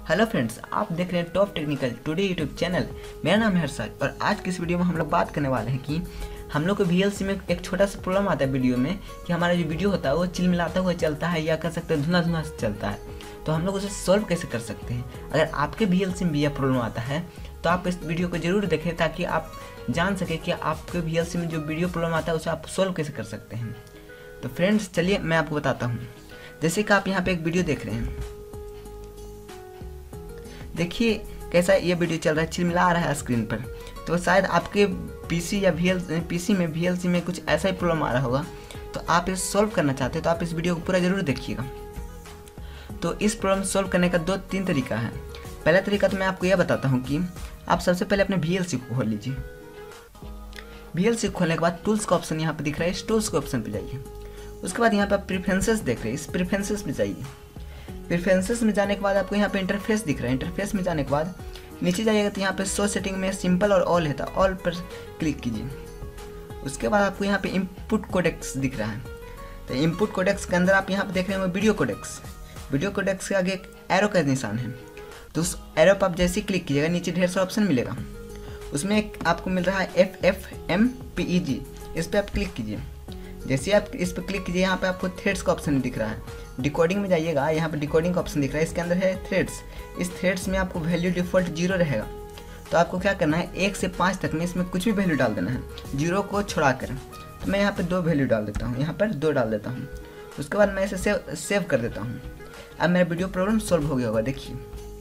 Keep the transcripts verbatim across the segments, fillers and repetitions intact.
Hello friends, आप देख रहे हैं top technical today YouTube channel. मेरा नाम है हर्षद और आज की इस वीडियो में हम लोग बात करने वाले हैं कि हम लोग को वीएलसी में एक छोटा सा प्रॉब्लम आता है वीडियो में कि हमारा जो वीडियो होता है वो चिलमिलाता हुआ चलता है या कह सकते हैं धुआं धुआं से चलता है। तो हम लोग उसे सॉल्व कैसे कर सकते हैं। अगर आपके वीएलसी में भी यह प्रॉब्लम आता है तो आप इस वीडियो को जरूर देखें ताकि आप जान सके कि आपके वीएलसी में जो वीडियो प्रॉब्लम आता है उसे आप सॉल्व कैसे कर सकते हैं। तो फ्रेंड्स चलिए मैं आपको बताता हूँ। जैसे कि आप यहाँ पे एक वीडियो देख रहे हैं, देखिए कैसा ये वीडियो चल रहा है, चिलमिला रहा है स्क्रीन पर। तो शायद आपके पीसी या वीएल पीसी में वीएलसी में कुछ ऐसा ही प्रॉब्लम आ रहा होगा। तो आप इसे सॉल्व करना चाहते हैं तो आप इस वीडियो को पूरा जरूर देखिएगा। तो इस प्रॉब्लम सॉल्व करने का दो तीन तरीका है। पहला तरीका तो मैं आपको यह बताता हूँ कि आप सबसे पहले अपने वीएलसी को खोल लीजिए। वीएलसी खोलने के बाद टूल्स का ऑप्शन यहाँ पे दिख रहा है, इस टूल्स के ऑप्शन पे जाइए। उसके बाद यहाँ पे आप प्रेफरेंसेस देख रहे हैं, इस प्रेफरेंसेस में जाइए। प्रेफरेंसेस में जाने के बाद आपको यहाँ पे इंटरफेस दिख रहा है। इंटरफेस में जाने के बाद नीचे जाइएगा तो यहाँ पे शो सेटिंग में सिंपल और ऑल है, तो ऑल पर क्लिक कीजिए। उसके बाद आपको यहाँ पे इनपुट कोडेक्स दिख रहा है। तो इनपुट कोडेक्स के अंदर आप यहाँ पे देख रहे हैं वीडियो कोडेक्स। वीडियो कोडेक्स के आगे एक एरो का निशान है, तो उस एरो पर आप जैसे ही क्लिक कीजिएगा नीचे ढेर सारा ऑप्शन मिलेगा। उसमें एक आपको मिल रहा है F F M P E G, इस पर आप क्लिक कीजिए। जैसे आप इस पर क्लिक कीजिए यहाँ पे आपको थ्रेड्स का ऑप्शन दिख रहा है। डिकोडिंग में जाइएगा, यहाँ पे डिकोडिंग का ऑप्शन दिख रहा है, इसके अंदर है थ्रेड्स। इस थ्रेड्स में आपको वैल्यू डिफॉल्ट जीरो रहेगा। तो आपको क्या करना है, एक से पाँच तक में इसमें कुछ भी वैल्यू डाल देना है, जीरो को छोड़ा कर। तो मैं यहाँ पे दो वैल्यू डाल देता हूँ, यहाँ पर दो डाल देता हूँ। उसके बाद मैं इसे सेव सेव कर देता हूँ। अब मेरा वीडियो प्रॉब्लम सॉल्व हो गया होगा। देखिए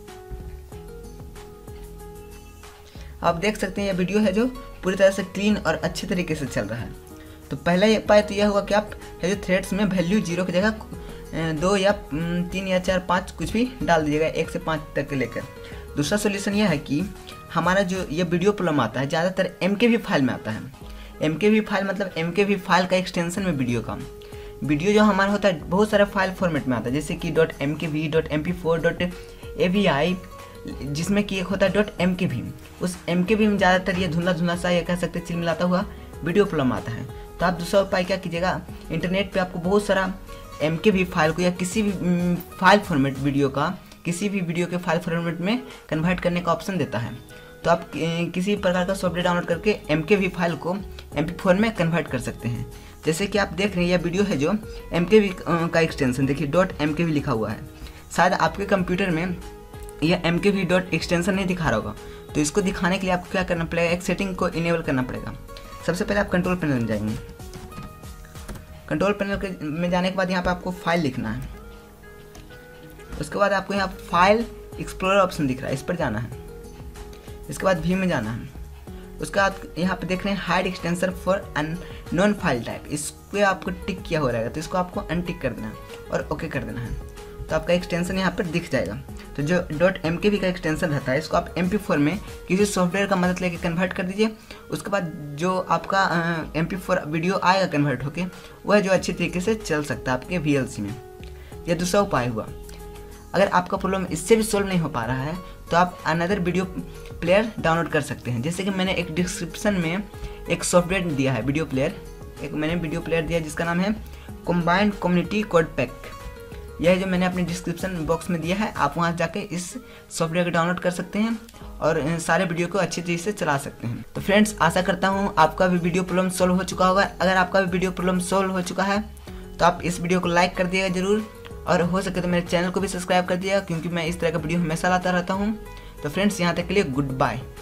आप देख सकते हैं ये वीडियो है जो पूरी तरह से क्लीन और अच्छे तरीके से चल रहा है। तो पहला उपाय तो यह होगा कि आप है जो थ्रेड्स में वैल्यू जीरो की जगह दो या तीन या चार पाँच कुछ भी डाल दीजिएगा, एक से पाँच तक लेकर। दूसरा सोल्यूशन यह है कि हमारा जो ये वीडियो प्रॉब्लम आता है ज़्यादातर एम के वी फाइल में आता है। एम के वी फाइल मतलब एम के वी फाइल का एक्सटेंशन में वीडियो का वीडियो जो हमारा होता है बहुत सारे फाइल फॉर्मेट में आता है, जैसे कि dot M K V, dot M P four, dot A V I, जिसमें कि एक होता है डॉट एम के वी। उस एम के वी में ज़्यादातर ये धुंधला धुंधला सा या कह सकते चिलमिलाता हुआ वीडियो प्रॉब्लम आता है। तो आप दूसरा उपाय क्या कीजिएगा, इंटरनेट पे आपको बहुत सारा एम के वी फाइल को या किसी भी फाइल फॉर्मेट वीडियो का किसी भी वीडियो के फाइल फॉर्मेट में कन्वर्ट करने का ऑप्शन देता है। तो आप किसी प्रकार का सॉफ्टवेयर डाउनलोड करके एम के वी फाइल को एम पी फोर में कन्वर्ट कर सकते हैं। जैसे कि आप देख रहे हैं यह वीडियो है जो एम के वी का एक्सटेंशन, देखिए डॉट एम के वी लिखा हुआ है। शायद आपके कंप्यूटर में यह M K V dot extension नहीं दिखा रहा होगा। तो इसको दिखाने के लिए आपको क्या करना पड़ेगा, एक सेटिंग को इनेबल करना पड़ेगा। सबसे पहले आप कंट्रोल पैनल में जाएंगे। कंट्रोल पैनल में जाने के बाद यहाँ पे आपको फाइल लिखना है। उसके बाद आपको यहाँ फाइल एक्सप्लोरर ऑप्शन दिख रहा है, इस पर जाना है। इसके बाद व्यू में जाना है। उसके बाद यहाँ पे देख रहे हैं hide extension for unknown file type, इसको आपको टिक किया हो रहेगा, तो इसको आपको अनटिक कर देना है और ओके कर देना है। तो आपका एक्सटेंशन यहाँ पर दिख जाएगा। तो जो डॉट एम के वी का एक्सटेंशन रहता है इसको आप एम पी फोर में किसी सॉफ्टवेयर का मदद लेके कन्वर्ट कर दीजिए। उसके बाद जो आपका एम पी फोर वीडियो आएगा कन्वर्ट होके, वह जो अच्छी तरीके से चल सकता है आपके वीएलसी में। यह दूसरा उपाय हुआ। अगर आपका प्रॉब्लम इससे भी सॉल्व नहीं हो पा रहा है तो आप अनदर वीडियो प्लेयर डाउनलोड कर सकते हैं। जैसे कि मैंने एक डिस्क्रिप्शन में एक सॉफ्टवेयर दिया है वीडियो प्लेयर, एक मैंने वीडियो प्लेयर दिया जिसका नाम है कंबाइंड कम्युनिटी कोड पैक। यह जो मैंने अपने डिस्क्रिप्शन बॉक्स में दिया है, आप वहां जाके इस सॉफ्टवेयर को डाउनलोड कर सकते हैं और सारे वीडियो को अच्छी तरीके से चला सकते हैं। तो फ्रेंड्स आशा करता हूं आपका भी वीडियो प्रॉब्लम सॉल्व हो चुका होगा। अगर आपका भी वीडियो प्रॉब्लम सॉल्व हो चुका है तो आप इस वीडियो को लाइक कर दिएगा जरूर, और हो सके तो मेरे चैनल को भी सब्सक्राइब कर दिएगा क्योंकि मैं इस तरह का वीडियो हमेशा लाता रहता हूँ। तो फ्रेंड्स यहाँ तक के लिए गुड बाय।